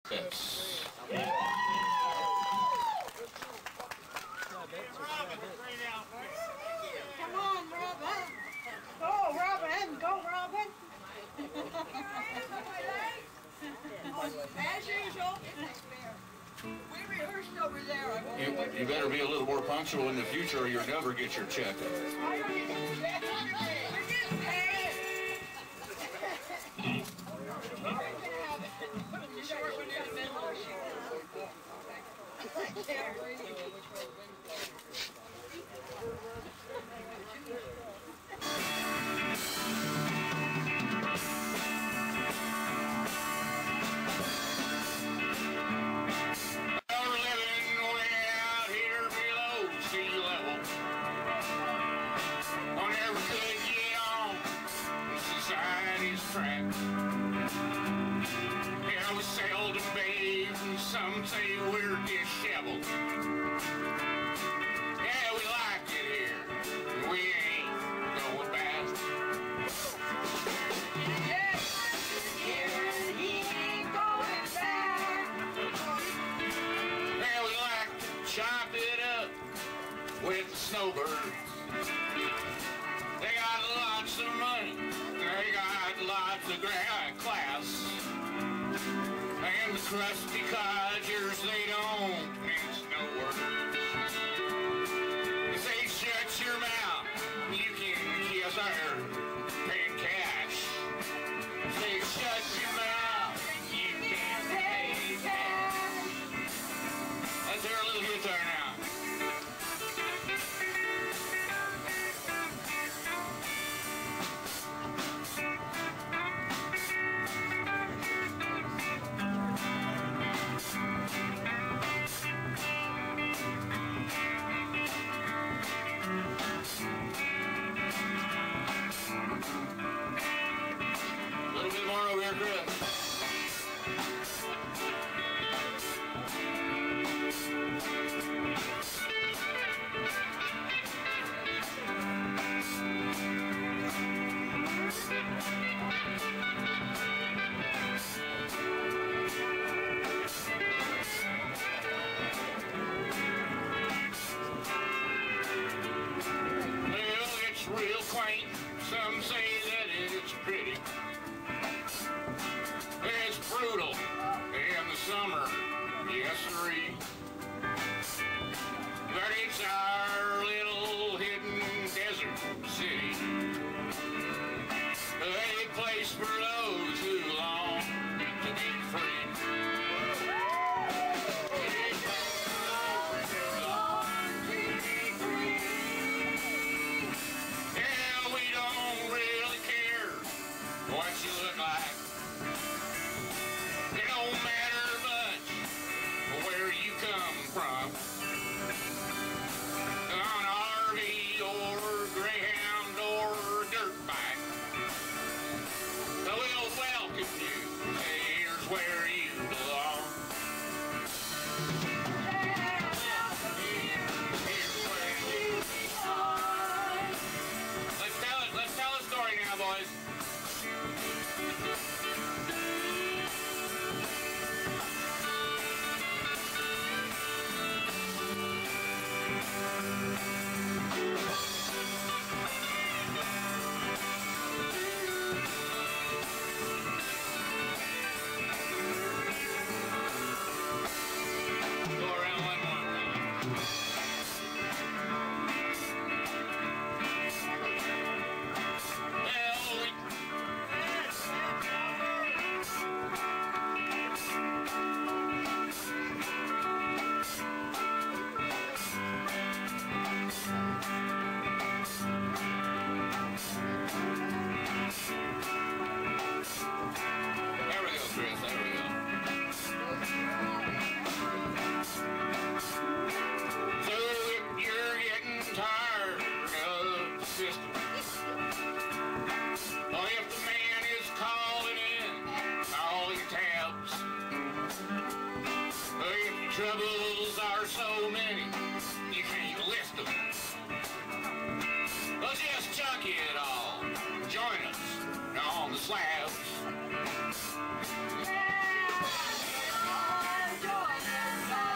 Yes. Come on, Robin. Go, Robin. Go, Robin. As usual. We rehearsed over there. You better be a little more punctual in the future or you'll never get your check. We're getting paid. You sure we're near the middle? I can't breathe. Yeah, we seldom bathe, and some say we're disheveled. Yeah, we like it here, and we ain't going back. Yeah, he ain't going back. Yeah, we like to chop it up with the snowbirds. They got lots of money, they got lots of class, and the crusty codgers, they don't mince no words. They say shut your mouth, you can kiss her in cash. Say shut your mouth, you can pay cash. Let's hear a little guitar now. Over here, Chris. Well, it's real quaint. Some say that it's pretty. It's brutal in the summer, yes sirree. But it's our little hidden desert city, a place for those who long to be free. Yeah, we don't really care what you look like. It don't matter much where you come from. On RV or Greyhound or dirt bike, we'll welcome you. Here's where you belong. Here's where you belong. Let's tell a story now, boys. Troubles are so many, you can't list them. Well, just chuck it all. Join us on the slabs. Oh, joy is